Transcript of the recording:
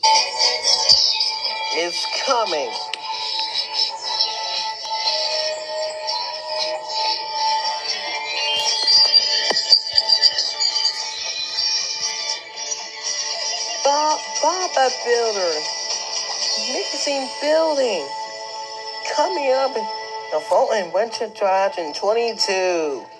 is coming. Baba Builder, amazing building, coming up in the fall and winter drive in 22.